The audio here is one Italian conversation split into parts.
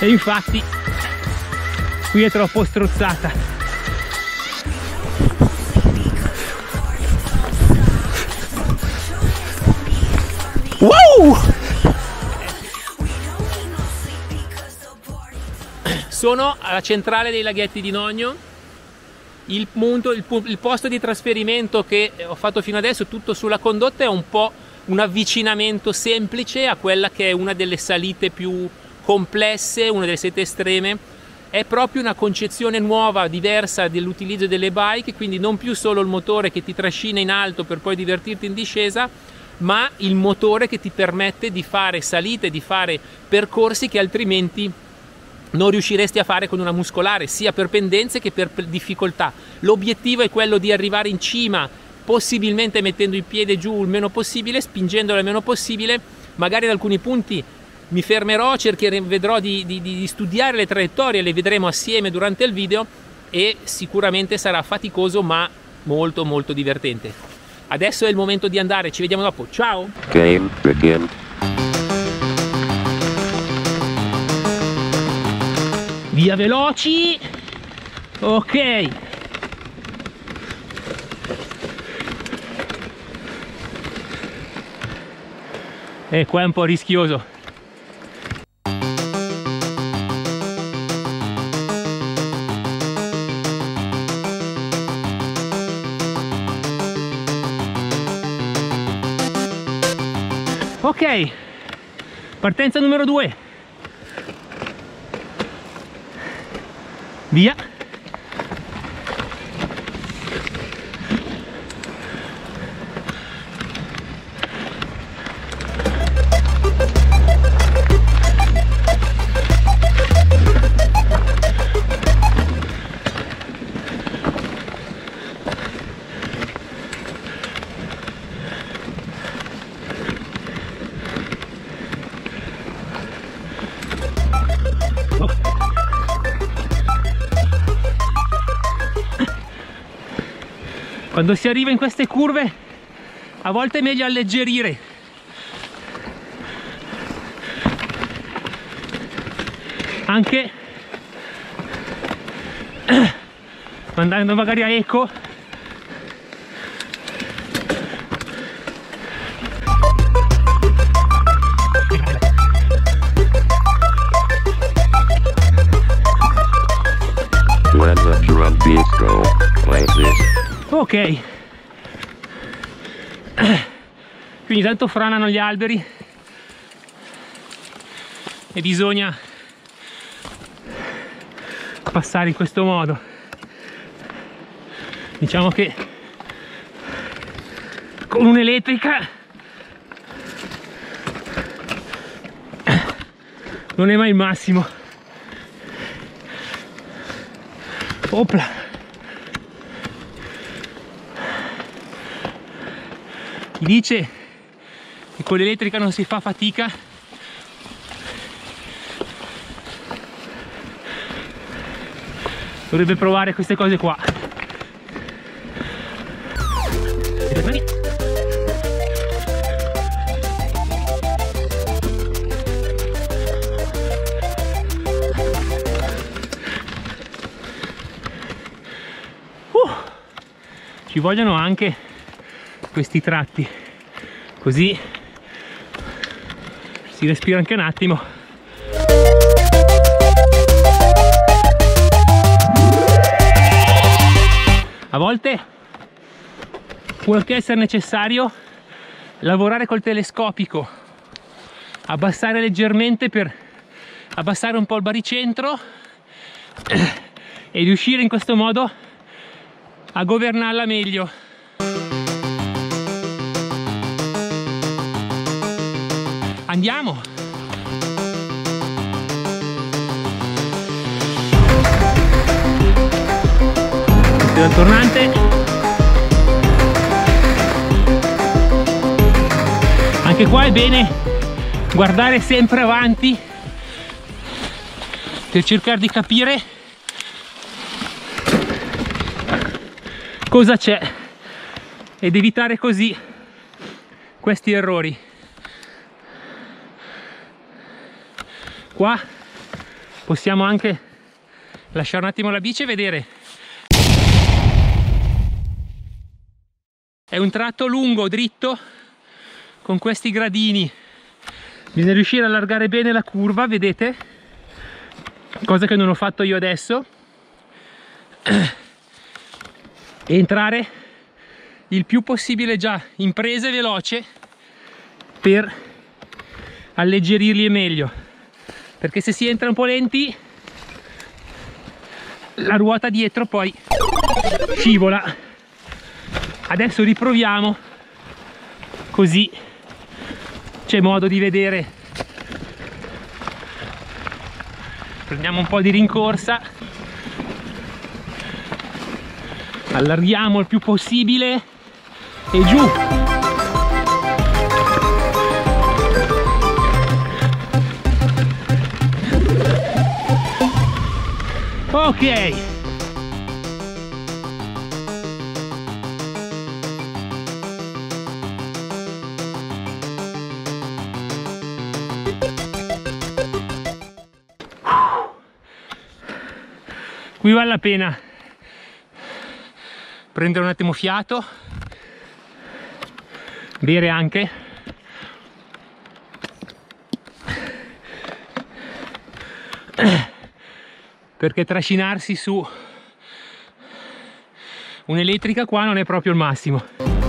E infatti qui è troppo strozzata. Wow! Sono alla centrale dei laghetti di Nogno. Il posto di trasferimento che ho fatto fino adesso, tutto sulla condotta, è un po' un avvicinamento semplice a quella che è una delle salite più complesse, una delle salite estreme. È proprio una concezione nuova, diversa dell'utilizzo delle bike, quindi non più solo il motore che ti trascina in alto per poi divertirti in discesa, ma il motore che ti permette di fare salite, di fare percorsi che altrimenti non riusciresti a fare con una muscolare, sia per pendenze che per difficoltà. L'obiettivo è quello di arrivare in cima, possibilmente mettendo il piede giù il meno possibile, spingendolo il meno possibile. Magari ad alcuni punti mi fermerò, vedrò di studiare le traiettorie, le vedremo assieme durante il video e sicuramente sarà faticoso ma molto molto divertente. Adesso è il momento di andare, ci vediamo dopo, ciao! Game begin. Via veloci! Ok! E qua è un po' rischioso. Ok, partenza numero 2. Via. Quando si arriva in queste curve a volte è meglio alleggerire. Anche andando magari a eco. When the drum beats go like this. Ok, quindi tanto franano gli alberi e bisogna passare in questo modo. Diciamo che con un'elettrica non è mai il massimo. Opla. Chi dice che con l'elettrica non si fa fatica dovrebbe provare queste cose qua. Ci vogliono anche questi tratti, così si respira anche un attimo. A volte può anche essere necessario lavorare col telescopico, abbassare leggermente per abbassare un po' il baricentro e riuscire in questo modo a governarla meglio. Andiamo! Questo è il tornante. Anche qua è bene guardare sempre avanti per cercare di capire cosa c'è ed evitare così questi errori. Qua possiamo anche lasciare un attimo la bici e vedere. È un tratto lungo, dritto, con questi gradini. Bisogna riuscire a allargare bene la curva, vedete? Cosa che non ho fatto io adesso. E entrare il più possibile già in prese veloce per alleggerirli meglio, perché se si entra un po' lenti la ruota dietro poi scivola. Adesso riproviamo, così c'è modo di vedere. Prendiamo un po' di rincorsa, allarghiamo il più possibile e giù. Ok. Qui vale la pena prendere un attimo fiato, bere anche, perché trascinarsi su un'elettrica qua non è proprio il massimo.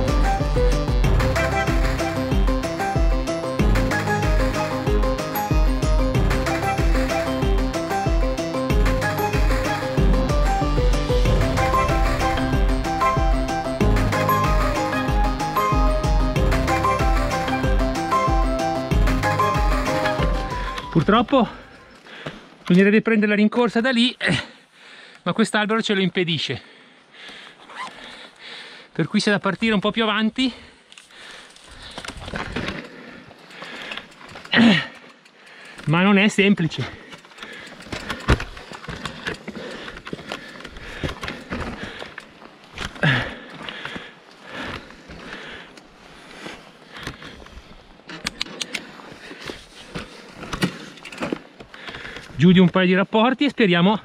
Purtroppo bisognerebbe prendere la rincorsa da lì, ma quest'albero ce lo impedisce, per cui c'è da partire un po' più avanti, ma non è semplice. Giù di un paio di rapporti e speriamo.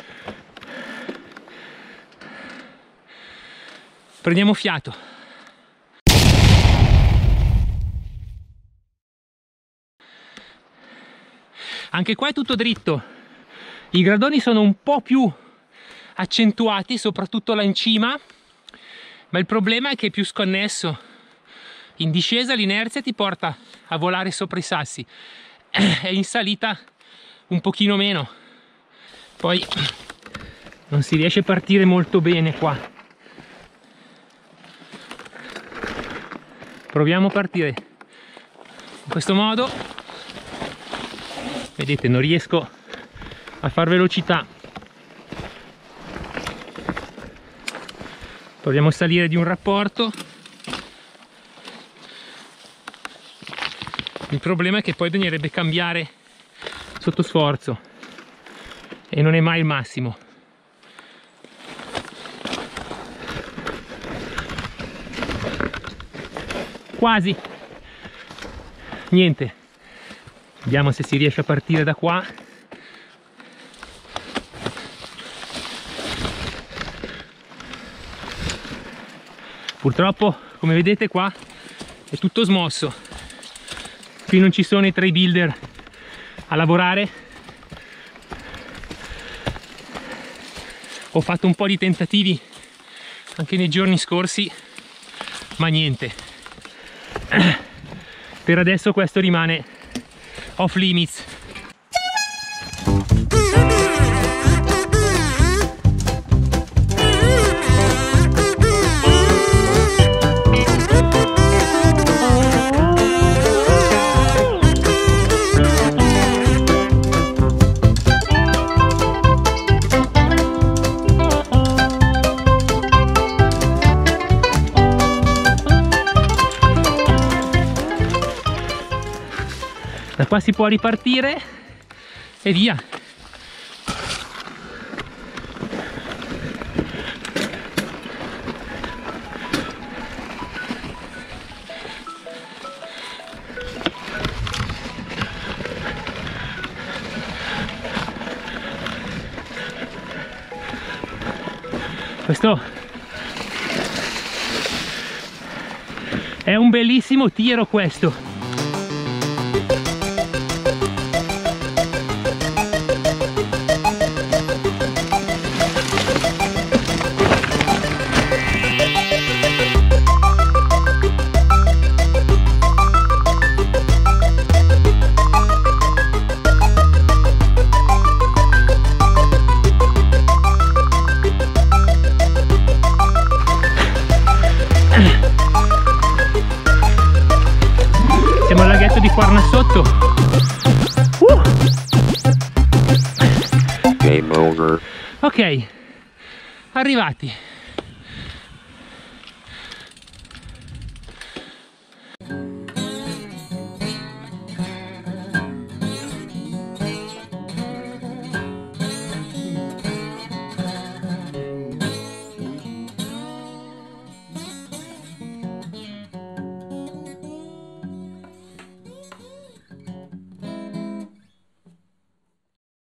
Prendiamo fiato. Anche qua è tutto dritto. I gradoni sono un po' più accentuati, soprattutto là in cima, ma il problema è che è più sconnesso. In discesa l'inerzia ti porta a volare sopra i sassi e in salita un pochino meno. Poi non si riesce a partire molto bene qua. Proviamo a partire in questo modo. Vedete, non riesco a far velocità. Proviamo a salire di un rapporto. Il problema è che poi bisognerebbe cambiare sotto sforzo e non è mai il massimo. Quasi niente. Vediamo se si riesce a partire da qua. Purtroppo, come vedete, qua è tutto smosso. Qui non ci sono i trail builder a lavorare. Ho fatto un po' di tentativi anche nei giorni scorsi, ma niente. Per adesso questo rimane off limits. Da qua si può ripartire e via. Questo è un bellissimo tiro questo. Siamo al laghetto di Fornassotto. Game over. Ok, arrivati.